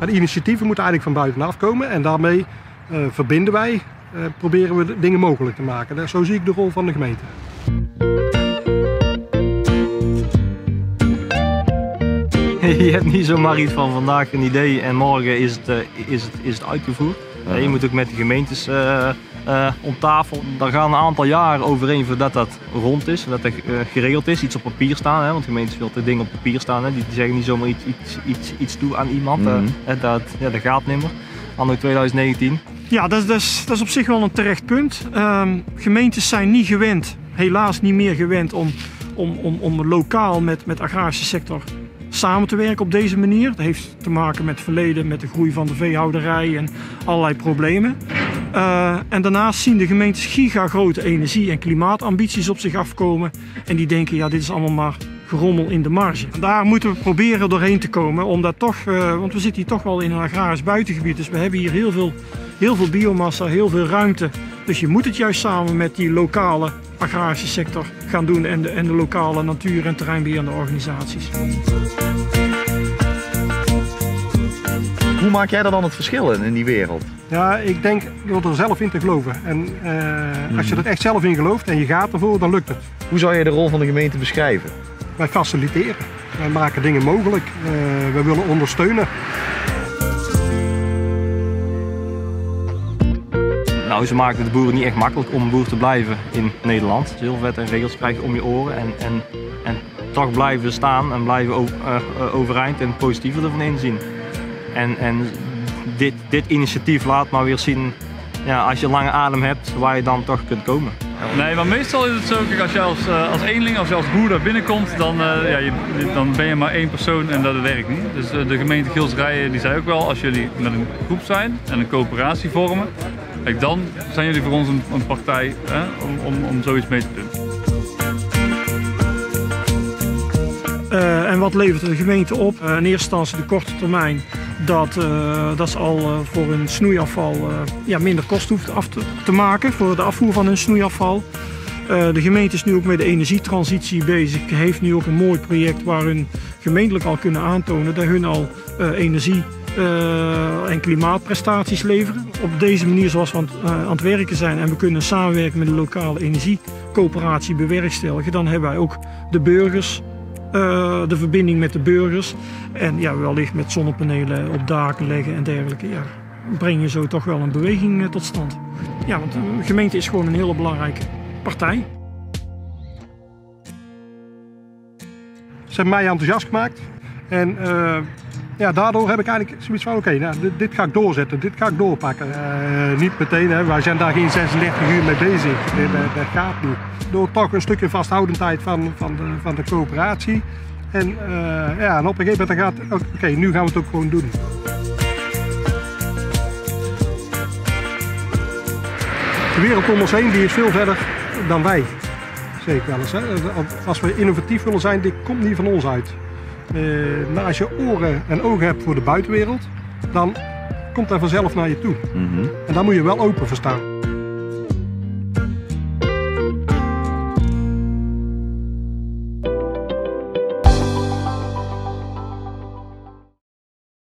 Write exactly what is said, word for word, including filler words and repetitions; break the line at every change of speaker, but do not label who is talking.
Maar de initiatieven moeten eigenlijk van buitenaf komen en daarmee uh, verbinden wij, uh, proberen we dingen mogelijk te maken. Zo zie ik de rol van de gemeente.
Je hebt niet zomaar iets van vandaag een idee en morgen is het, uh, is het, is het uitgevoerd. Ja. Je moet ook met de gemeentes uh, uh, om tafel. Daar gaan een aantal jaren overheen voordat dat rond is, dat dat uh, geregeld is, iets op papier staan. Hè? Want gemeentes willen dingen op papier staan, hè? Die, die zeggen niet zomaar iets, iets, iets, iets toe aan iemand. Mm-hmm. uh, dat, ja, dat gaat niet meer. Anno twintig negentien.
Ja, dat is, dat, is, dat is op zich wel een terecht punt. Um, gemeentes zijn niet gewend, helaas niet meer gewend om, om, om, om lokaal met, met de agrarische sector samen te werken op deze manier. Dat heeft te maken met het verleden, met de groei van de veehouderij en allerlei problemen. Uh, en daarnaast zien de gemeentes gigagrote energie- en klimaatambities op zich afkomen. En die denken, ja, dit is allemaal maar gerommel in de marge. En daar moeten we proberen doorheen te komen, omdat toch, uh, want we zitten hier toch wel in een agrarisch buitengebied. Dus we hebben hier heel veel, heel veel biomassa, heel veel ruimte. Dus je moet het juist samen met die lokale agrarische sector gaan doen en de, en de lokale natuur- en terreinbeheerende organisaties.
Hoe maak jij er dan het verschil in, in die wereld?
Ja, ik denk door er zelf in te geloven. En uh, hmm. als je er echt zelf in gelooft en je gaat ervoor, dan lukt het.
Hoe zou je de rol van de gemeente beschrijven?
Wij faciliteren. Wij maken dingen mogelijk. Uh, we willen ondersteunen.
Nou, ze maken het de boeren niet echt makkelijk om boer te blijven in Nederland. Dus heel wet en regels krijg je om je oren en, en, en toch blijven staan en blijven over, uh, overeind en positiever ervan inzien. En, en dit, dit initiatief laat maar weer zien, ja, als je lange adem hebt, waar je dan toch kunt komen.
Nee, maar meestal is het zo, kijk, als je als, uh, als eenling, als je als boer daar binnenkomt, dan, uh, ja, je, dan ben je maar één persoon en dat werkt niet. Dus uh, de gemeente Gilsrijen die zei ook wel, als jullie met een groep zijn en een coöperatie vormen, kijk, dan zijn jullie voor ons een, een partij hè, om, om, om zoiets mee te doen.
Uh, en wat levert de gemeente op? Uh, in eerste instantie de korte termijn dat, uh, dat ze al uh, voor hun snoeiafval uh, ja, minder kosten hoeft af te, te maken voor de afvoer van hun snoeiafval. Uh, de gemeente is nu ook met de energietransitie bezig, heeft nu ook een mooi project waar hun gemeentelijk al kunnen aantonen dat hun al uh, energie uh, en klimaatprestaties leveren. Op deze manier zoals we aan, uh, aan het werken zijn en we kunnen samenwerken met de lokale energiecoöperatie bewerkstelligen, dan hebben wij ook de burgers. Uh, de verbinding met de burgers en ja, wellicht met zonnepanelen op daken leggen en dergelijke. Ja, breng je zo toch wel een beweging uh, tot stand. Ja, want de gemeente is gewoon een hele belangrijke partij.
Ze hebben mij enthousiast gemaakt en uh, ja, daardoor heb ik eigenlijk zoiets van oké, okay, nou, dit, dit ga ik doorzetten, dit ga ik doorpakken. Uh, niet meteen, hè, wij zijn daar geen zesendertig uur mee bezig, dat, dat gaat niet. Door toch een stukje vasthoudendheid van, van, de, van de coöperatie. En, uh, ja, en op een gegeven moment gaat oké, okay, nu gaan we het ook gewoon doen. De wereld om ons heen die is veel verder dan wij, zeg ik wel eens. Hè. Als we innovatief willen zijn, dit komt niet van ons uit. Uh, maar als je oren en ogen hebt voor de buitenwereld, dan komt dat vanzelf naar je toe. Mm-hmm. En daar moet je wel open voor staan.